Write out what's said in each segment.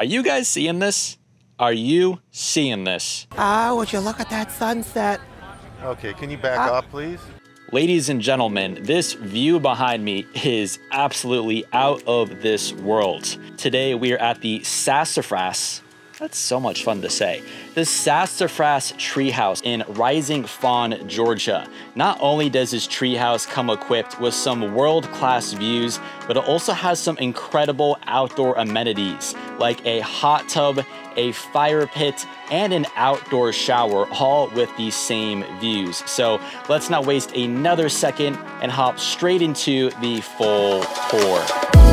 Are you guys seeing this? Are you seeing this? Would you look at that sunset? Okay, can you back up, please? Ladies and gentlemen, this view behind me is absolutely out of this world. Today we are at the Sassafras. That's so much fun to say. The Sassafras Treehouse in Rising Fawn, Georgia. Not only does this treehouse come equipped with some world-class views, but it also has some incredible outdoor amenities like a hot tub, a fire pit, and an outdoor shower, all with the same views. So let's not waste another second and hop straight into the full tour.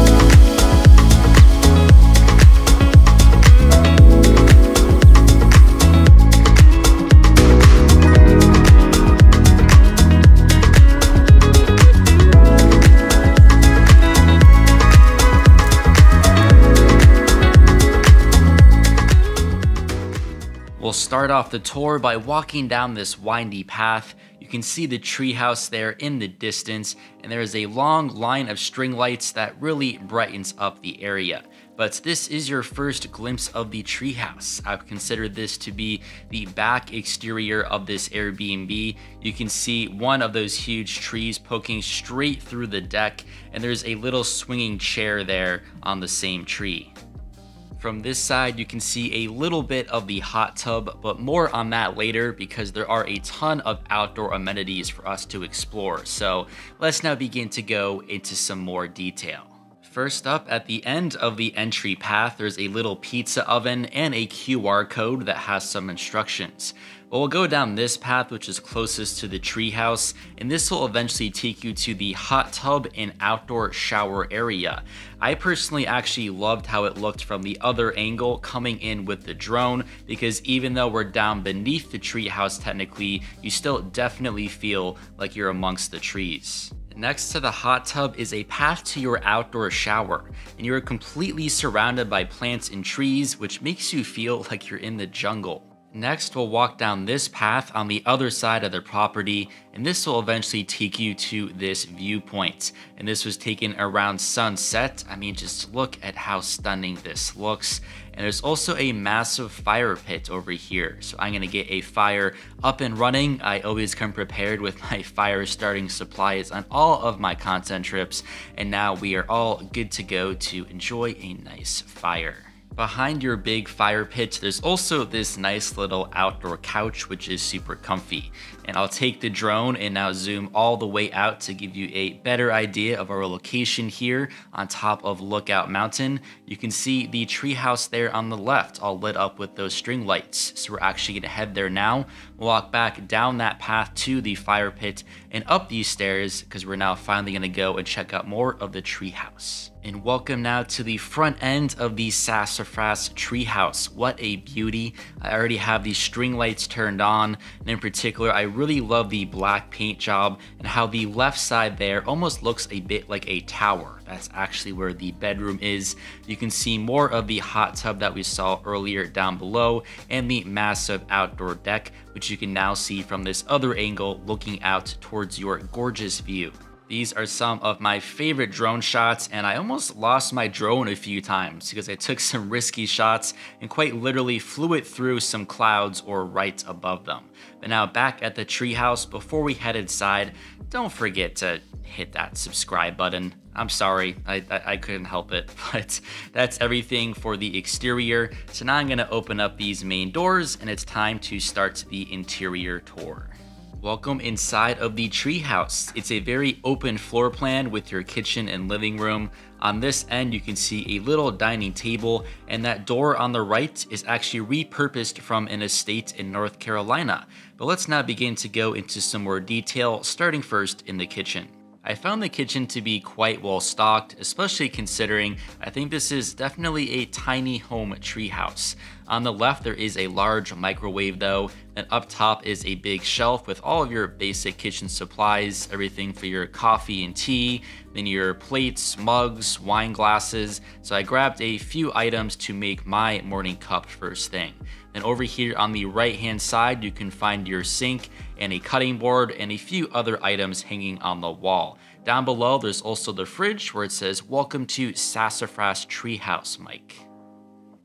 We'll start off the tour by walking down this windy path. You can see the treehouse there in the distance, and there is a long line of string lights that really brightens up the area. But this is your first glimpse of the treehouse. I would consider this to be the back exterior of this Airbnb. You can see one of those huge trees poking straight through the deck, and there's a little swinging chair there on the same tree. From this side, you can see a little bit of the hot tub, but more on that later because there are a ton of outdoor amenities for us to explore. So let's now begin to go into some more detail. First up, at the end of the entry path, there's a little pizza oven and a QR code that has some instructions. But we'll go down this path, which is closest to the treehouse, and this will eventually take you to the hot tub and outdoor shower area. I personally actually loved how it looked from the other angle coming in with the drone, because even though we're down beneath the treehouse technically, you still definitely feel like you're amongst the trees. Next to the hot tub is a path to your outdoor shower, and you are completely surrounded by plants and trees, which makes you feel like you're in the jungle. Next, we'll walk down this path on the other side of the property, and this will eventually take you to this viewpoint. And this was taken around sunset. I mean, just look at how stunning this looks. And there's also a massive fire pit over here. So I'm gonna get a fire up and running. I always come prepared with my fire starting supplies on all of my content trips. And now we are all good to go to enjoy a nice fire. Behind your big fire pit, there's also this nice little outdoor couch, which is super comfy. And I'll take the drone and now zoom all the way out to give you a better idea of our location here on top of Lookout Mountain. You can see the treehouse there on the left, all lit up with those string lights. So we're actually gonna head there now. We'll walk back down that path to the fire pit and up these stairs, because we're now finally gonna go and check out more of the treehouse. And welcome now to the front end of the Sassafras Treehouse. What a beauty. I already have these string lights turned on, and in particular, I really love the black paint job and how the left side there almost looks a bit like a tower. That's actually where the bedroom is. You can see more of the hot tub that we saw earlier down below and the massive outdoor deck, which you can now see from this other angle looking out towards your gorgeous view. These are some of my favorite drone shots, and I almost lost my drone a few times because I took some risky shots and quite literally flew it through some clouds or right above them. But now back at the treehouse, before we head inside, don't forget to hit that subscribe button. I'm sorry, I couldn't help it, but that's everything for the exterior. So now I'm gonna open up these main doors, and it's time to start the interior tour. Welcome inside of the treehouse. It's a very open floor plan with your kitchen and living room. On this end, you can see a little dining table, and that door on the right is actually repurposed from an estate in North Carolina. But let's now begin to go into some more detail, starting first in the kitchen. I found the kitchen to be quite well stocked, especially considering I think this is definitely a tiny home treehouse. On the left, there is a large microwave though, and up top is a big shelf with all of your basic kitchen supplies, everything for your coffee and tea, then your plates, mugs, wine glasses. So I grabbed a few items to make my morning cup first thing. Then over here on the right hand side, you can find your sink and a cutting board and a few other items hanging on the wall. Down below, there's also the fridge where it says, "Welcome to Sassafras Treehouse, Mike."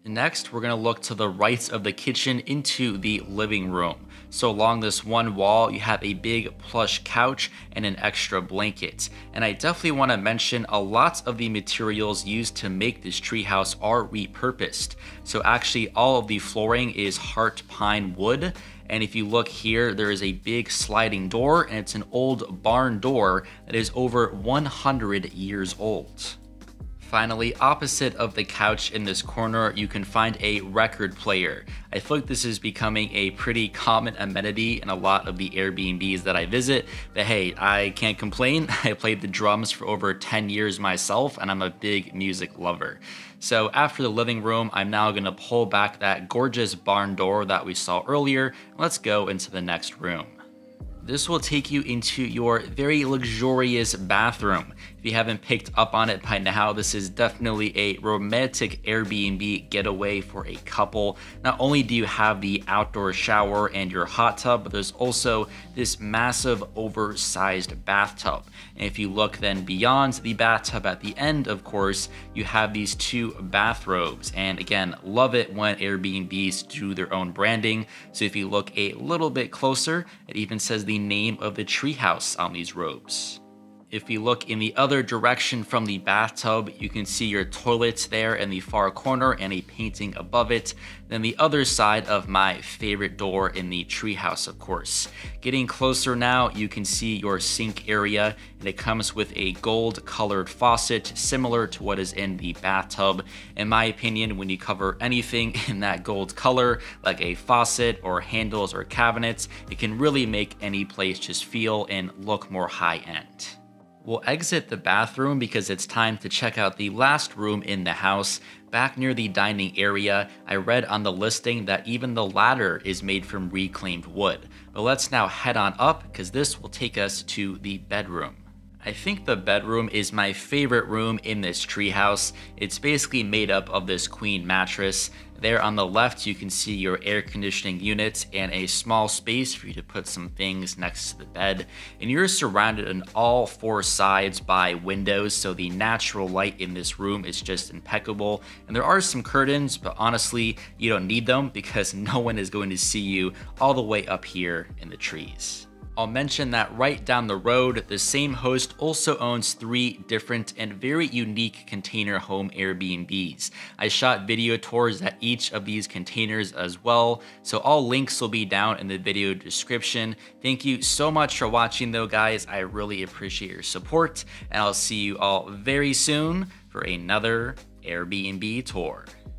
Next, we're gonna look to the right of the kitchen into the living room. So along this one wall, you have a big plush couch and an extra blanket. And I definitely wanna mention a lot of the materials used to make this treehouse are repurposed. So actually all of the flooring is heart pine wood. And if you look here, there is a big sliding door and it's an old barn door that is over 100 years old. Finally, opposite of the couch in this corner, you can find a record player. I feel like this is becoming a pretty common amenity in a lot of the Airbnbs that I visit, but hey, I can't complain. I played the drums for over 10 years myself, and I'm a big music lover. So after the living room, I'm now gonna pull back that gorgeous barn door that we saw earlier. Let's go into the next room. This will take you into your very luxurious bathroom. If you haven't picked up on it by now, this is definitely a romantic Airbnb getaway for a couple. Not only do you have the outdoor shower and your hot tub, but there's also this massive oversized bathtub. And if you look then beyond the bathtub at the end, of course, you have these two bathrobes. And again, love it when Airbnbs do their own branding. So if you look a little bit closer, it even says the name of the treehouse on these robes. If you look in the other direction from the bathtub, you can see your toilet there in the far corner and a painting above it. Then the other side of my favorite door in the treehouse, of course. Getting closer now, you can see your sink area, and it comes with a gold colored faucet similar to what is in the bathtub. In my opinion, when you cover anything in that gold color, like a faucet or handles or cabinets, it can really make any place just feel and look more high-end. We'll exit the bathroom because it's time to check out the last room in the house. Back near the dining area, I read on the listing that even the ladder is made from reclaimed wood. But let's now head on up because this will take us to the bedroom. I think the bedroom is my favorite room in this treehouse. It's basically made up of this queen mattress. There on the left, you can see your air conditioning unit and a small space for you to put some things next to the bed. And you're surrounded on all four sides by windows, so the natural light in this room is just impeccable. And there are some curtains, but honestly, you don't need them because no one is going to see you all the way up here in the trees. I'll mention that right down the road, the same host also owns 3 different and very unique container home Airbnbs. I shot video tours at each of these containers as well, so all links will be down in the video description. Thank you so much for watching though, guys. I really appreciate your support, and I'll see you all very soon for another Airbnb tour.